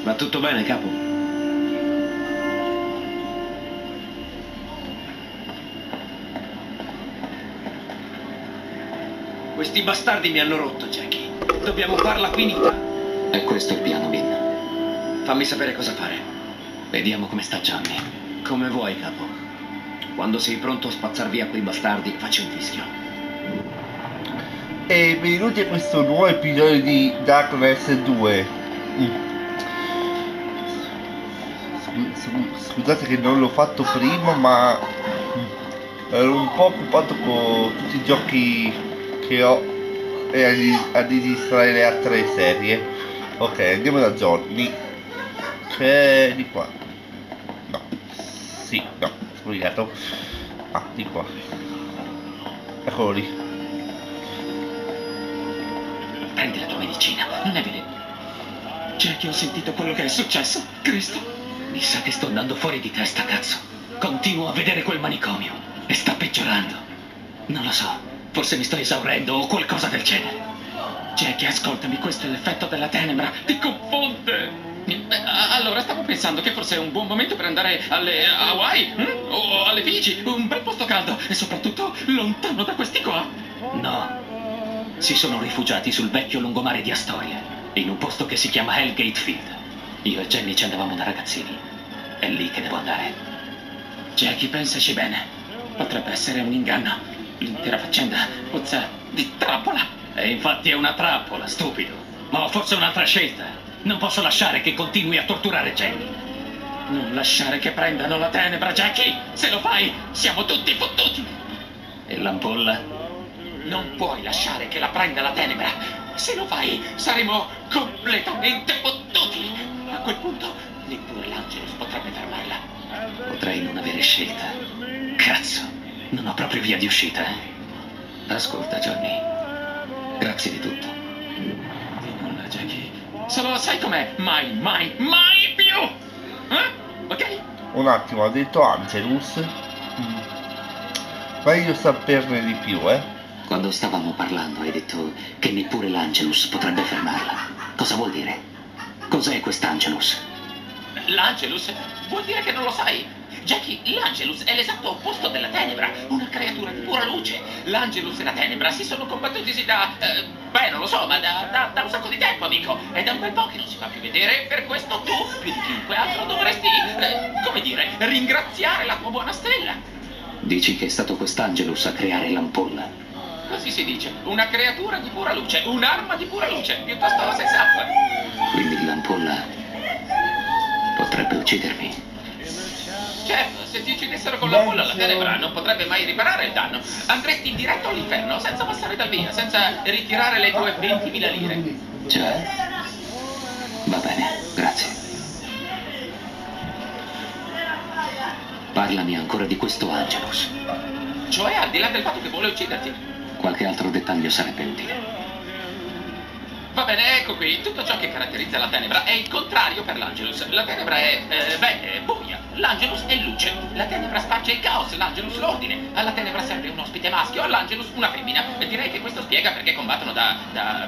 Va tutto bene, capo? Questi bastardi mi hanno rotto, Jackie. Dobbiamo farla finita. E questo è il piano, Vin. Fammi sapere cosa fare. Vediamo come sta Johnny. Come vuoi, capo. Quando sei pronto a spazzar via quei bastardi, facci un fischio. E benvenuti a questo nuovo episodio di Darkness 2. Scusate che non l'ho fatto prima, ma ero un po' occupato con tutti i giochi che ho e a distrarre le altre serie. Ok, andiamo da Johnny, che è di qua. No, sì, no, sbagliato. Ah, di qua. Eccolo lì. Prendi la tua medicina, non è veleno. Jackie, ho sentito quello che è successo. Cristo. Mi sa che sto andando fuori di testa, cazzo. Continuo a vedere quel manicomio e sta peggiorando. Non lo so, forse mi sto esaurendo o qualcosa del genere. Jackie, ascoltami, questo è l'effetto della tenebra. Ti confonde. Allora, stavo pensando che forse è un buon momento per andare alle Hawaii o alle Figi, un bel posto caldo e soprattutto lontano da questi qua. No, si sono rifugiati sul vecchio lungomare di Astoria, in un posto che si chiama Hellgate Field. Io e Jenny ci andavamo da ragazzini. È lì che devo andare. Jackie, pensaci bene. Potrebbe essere un inganno. L'intera faccenda puzza di trappola. E infatti è una trappola, stupido. Ma ho forse un'altra scelta. Non posso lasciare che continui a torturare Jenny. Non lasciare che prendano la tenebra, Jackie! Se lo fai, siamo tutti fottuti! E l'ampolla? Non puoi lasciare che la prenda la tenebra! Se lo fai, saremo completamente fottuti! A quel punto, neppure l'Angelus potrebbe fermarla. Potrei non avere scelta. Cazzo, non ho proprio via di uscita, Ascolta, Johnny. Grazie di tutto. Di nulla, Jackie. Solo sai com'è? Mai, mai, mai più! Ok? Un attimo, ha detto Angelus. Meglio saperne di più, Quando stavamo parlando hai detto che neppure l'Angelus potrebbe fermarla. Cosa vuol dire? Cos'è quest'Angelus? L'Angelus? Vuol dire che non lo sai? Jackie, l'Angelus è l'esatto opposto della tenebra, una creatura di pura luce. L'Angelus e la tenebra si sono combattutisi da... non lo so, ma da un sacco di tempo, amico. È da un bel po' che non si fa più vedere, per questo tu, più di chiunque altro, dovresti, come dire, ringraziare la tua buona stella. Dici che è stato quest'Angelus a creare l'ampolla? Così si dice, una creatura di pura luce, un'arma di pura luce, piuttosto sensata. Quindi l'ampolla potrebbe uccidermi. Certo, se ti uccidessero con l'ampolla la tenebra non potrebbe mai riparare il danno. Andresti diretto all'inferno, senza passare dal via, senza ritirare le tue 20.000 lire. Già. Va bene, grazie. Parlami ancora di questo Angelus. Cioè, al di là del fatto che vuole ucciderti. Qualche altro dettaglio sarebbe utile. Va bene, ecco qui. Tutto ciò che caratterizza la tenebra è il contrario per l'Angelus. La tenebra è buia. L'Angelus è luce. La tenebra sparge il caos, l'Angelus l'ordine. Alla tenebra serve un ospite maschio, all'Angelus una femmina. E direi che questo spiega perché combattono da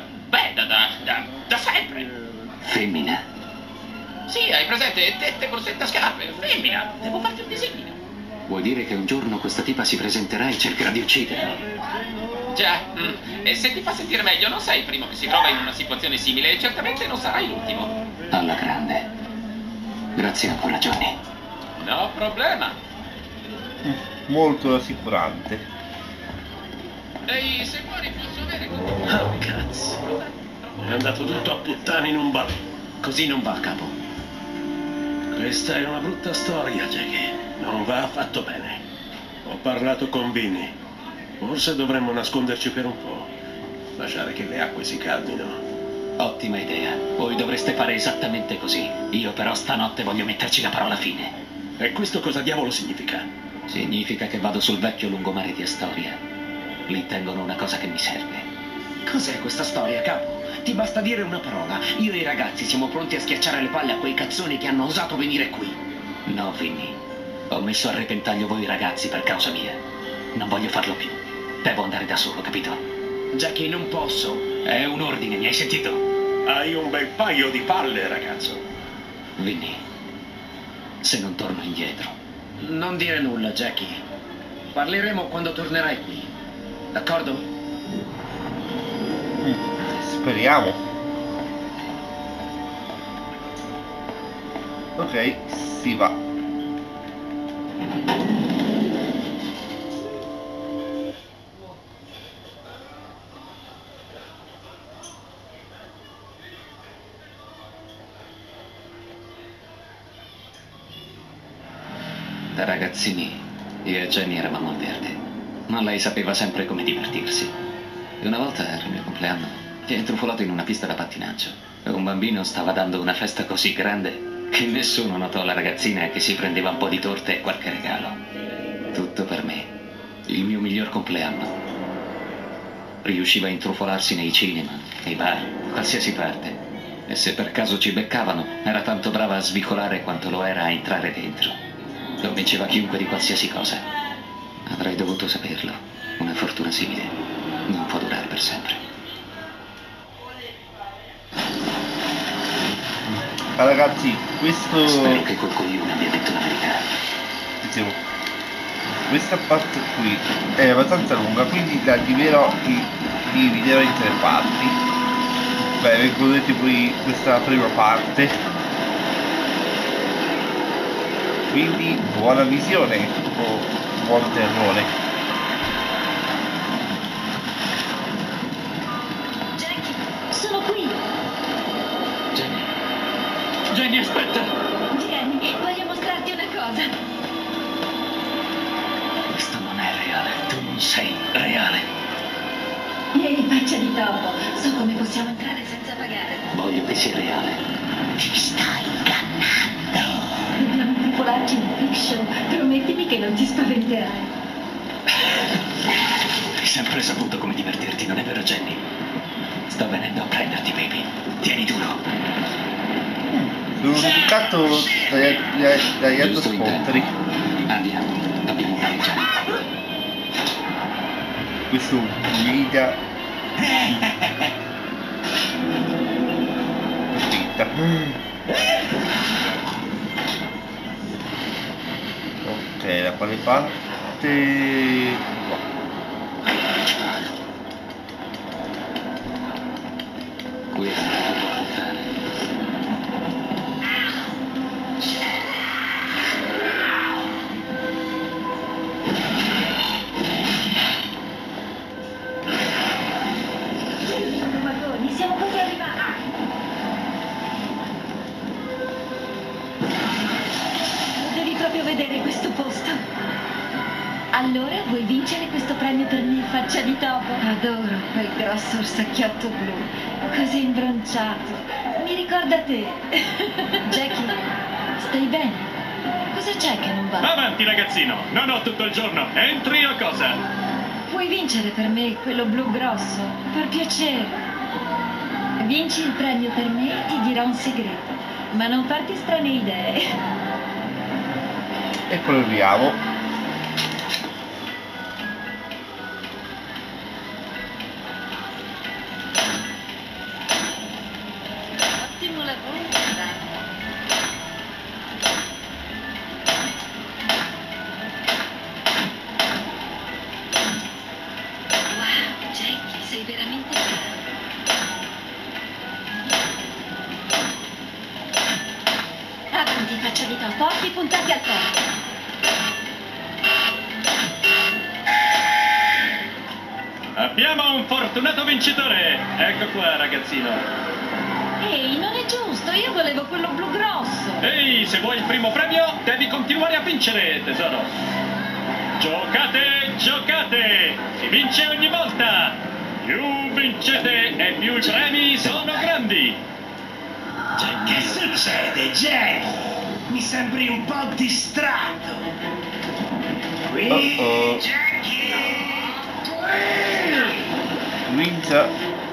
sempre. Femmina? Sì, hai presente? Tette, borsetta, scarpe. Femmina. Devo farti un disegnino. Vuol dire che un giorno questa tipa si presenterà e cercherà di uccidermi? Già, e se ti fa sentire meglio, non sei il primo che si trova in una situazione simile e certamente non sarai l'ultimo. Alla grande. Grazie ancora, Johnny. No problema. Molto rassicurante. Ehi, se vuoi posso avere... Oh, cazzo. È andato tutto a puttane in un bar. Così non va, capo. Questa è una brutta storia, Jackie. Non va affatto bene. Ho parlato con Vinny. Forse dovremmo nasconderci per un po'. Lasciare che le acque si calmino. Ottima idea. Voi dovreste fare esattamente così. Io però stanotte voglio metterci la parola fine. E questo cosa diavolo significa? Significa che vado sul vecchio lungomare di Astoria. Lì tengono una cosa che mi serve. Cos'è questa storia, capo? Ti basta dire una parola. Io e i ragazzi siamo pronti a schiacciare le palle a quei cazzoni che hanno osato venire qui. No, Vinny. Ho messo a repentaglio voi ragazzi per causa mia. Non voglio farlo più. Devo andare da solo, capito? Jackie, non posso. È un ordine, mi hai sentito? Hai un bel paio di palle, ragazzo. Vinny, se non torno indietro. Non dire nulla, Jackie. Parleremo quando tornerai qui. D'accordo? Speriamo. Ok, si va. Da ragazzini, io e Jenny eravamo al verde, ma lei sapeva sempre come divertirsi. E una volta, era il mio compleanno, ti ha intrufolato in una pista da pattinaggio. E un bambino stava dando una festa così grande che nessuno notò la ragazzina che si prendeva un po' di torte e qualche regalo. Tutto per me. Il mio miglior compleanno. Riusciva a intrufolarsi nei cinema, nei bar, qualsiasi parte. E se per caso ci beccavano, era tanto brava a svicolare quanto lo era a entrare dentro. Convinceva chiunque di qualsiasi cosa. Avrei dovuto saperlo. Una fortuna simile non può durare per sempre. Ragazzi, questo... Spero che quel coglione abbia detto la verità. Dicevo, questa parte qui è abbastanza lunga, quindi la dividerò in tre parti. Beh, godete poi questa prima parte. Quindi buona visione o buon terrore. Jackie, sono qui. Jenny. Jenny, aspetta! Vieni, voglio mostrarti una cosa. Questo non è reale. Tu non sei reale. Ehi, faccia di topo. So come possiamo entrare senza pagare. Voglio che sia reale. Ti stai ingannando. Dobbiamo intruffolarci in fiction. Promettimi che non ti spaventerai. Hai sempre saputo come divertirti, non è vero, Jenny? Sto venendo a prenderti, baby. Tieni duro. Sono toccato dagli altri Giusto in tempo. scontri. Andiamo, abbiamo un mangiare. Questo guida finta. Ok, da quale parte? Qua. Questa è la tua fontana. Vagoni, siamo quasi arrivati. Devi proprio vedere questo posto. Allora, vuoi vincere questo premio per me, faccia di topo? Adoro quel grosso orsacchiotto blu, così imbronciato. Mi ricorda te. Jackie, stai bene? Cosa c'è che non va? Avanti, ragazzino, non ho tutto il giorno. Entri o cosa? Puoi vincere per me quello blu grosso, per piacere. Vinci il premio per me e ti dirò un segreto, ma non farti strane idee. E proviamo. Ottimo lavoro, Dani. Wow, Jackie, sei veramente bravo. Avanti, faccia di topo, occhi puntati al petto. Abbiamo un fortunato vincitore. Ecco qua, ragazzino. Ehi, non è giusto, io volevo quello blu grosso. Ehi, se vuoi il primo premio, devi continuare a vincere, tesoro. Giocate, giocate! Si vince ogni volta! Più vincete e più i premi sono grandi! Che succede, Jack? Mi sembri un po' distratto. Qui, Oh-oh. Jackie! Vinta.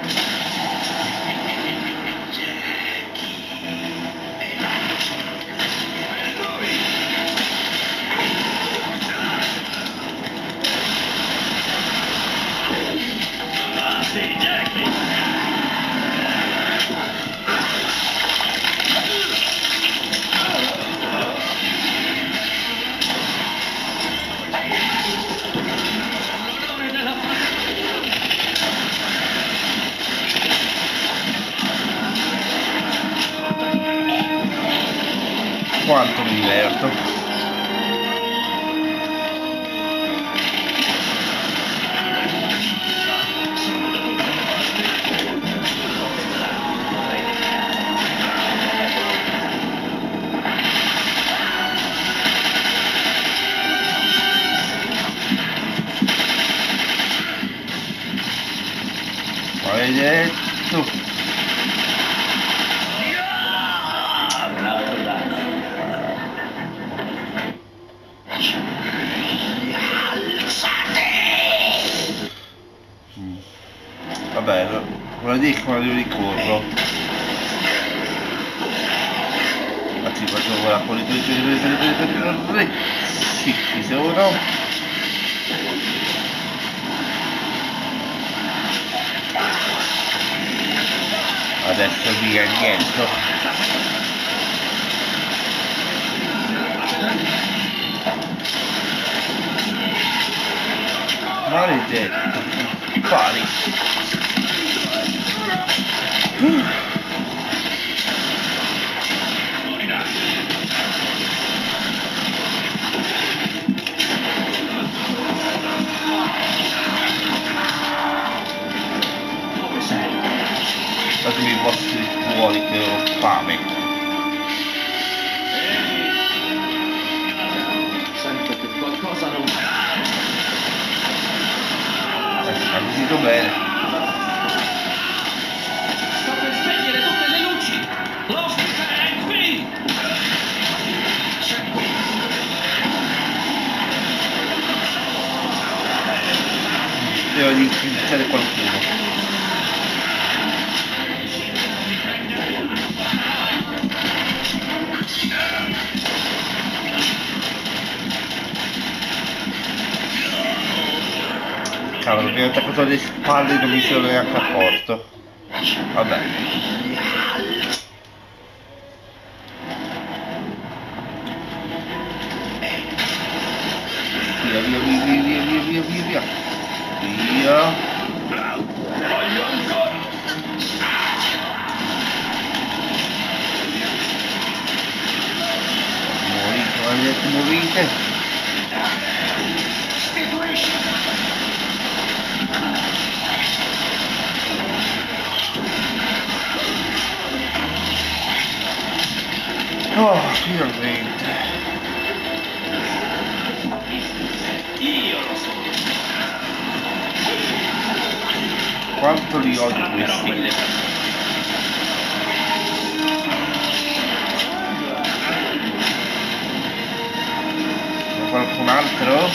Sì, Jackie! quanto mi diverto. Maledetto. Un altro danno. Vabbè, vuol dire che me lo ricordo. Anzi, faccio quella sì, ci sono. Adesso via niente. Maledetto. Pari. Datemi i vostri cuori che ho fame. Sento che qualcosa non va. Ha sentito bene. Sto per spegnere tutte le luci! L'ospite è qui! Devo iniziare qualcuno. Cavolo, mi ho attaccato alle spalle e non mi sono neanche accorto. Vabbè. Via, via, via, via, via, via, via, via. Via. Morite, maledetto, morite. Oh, finalmente. Io lo so! Quanto li odio Però questi. quelle C'è qualcun altro?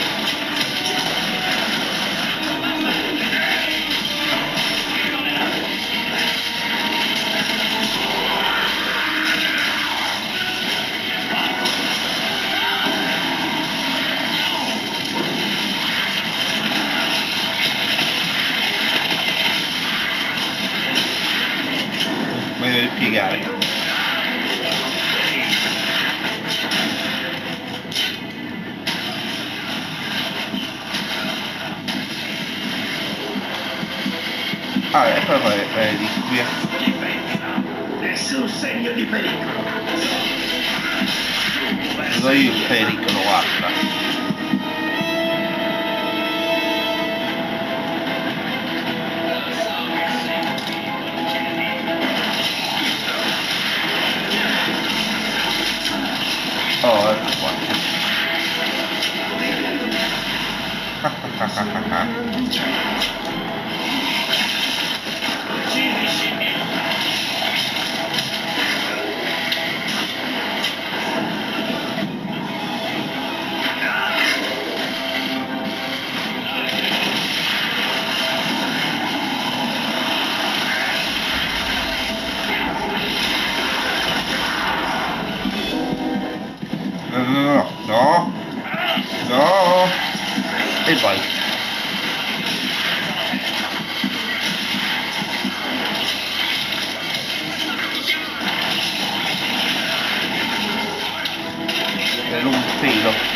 Mi devo piegare. Ah, ecco qua, di qui. Nessun segno di pericolo. Vedo io il pericolo, guarda. Oh, ecco qua. No, no, no, e vai. Per un pelo.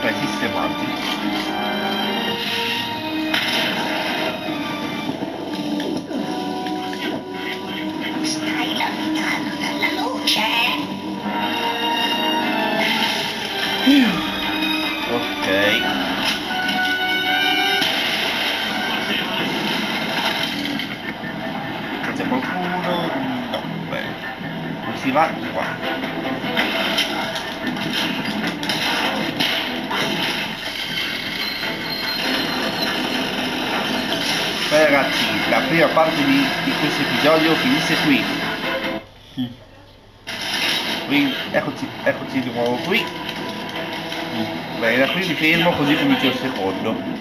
Ok, sistemati. Stai lontano dalla luce. Ok. C'è qualcuno? No, bene. Non si va di qua. Beh ragazzi, la prima parte di questo episodio finisce qui. Quindi eccoci di nuovo qui. Bene, da qui mi fermo così comincio il secondo.